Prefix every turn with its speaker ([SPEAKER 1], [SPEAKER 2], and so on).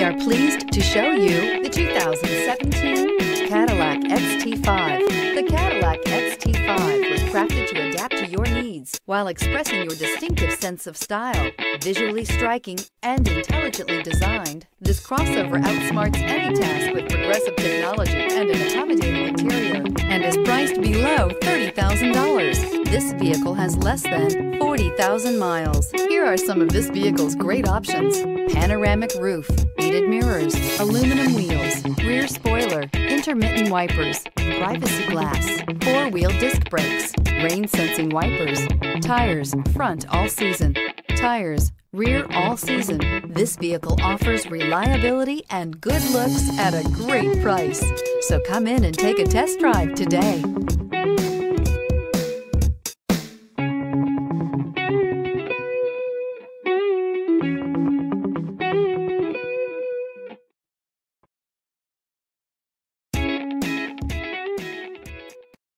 [SPEAKER 1] are pleased to show you the 2017 Cadillac XT5. The Cadillac XT5 was crafted to adapt to your needs while expressing your distinctive sense of style. Visually striking and intelligently designed, this crossover outsmarts any task with progressive technology and an accommodating interior, and is priced below $30,000. This vehicle has less than 40,000 miles. Here are some of this vehicle's great options: panoramic roof, heated mirrors, aluminum wheels, rear spoiler, intermittent wipers, privacy glass, four-wheel disc brakes, rain-sensing wipers, tires, front all-season, tires, rear all-season. This vehicle offers reliability and good looks at a great price. So come in and take a test drive today.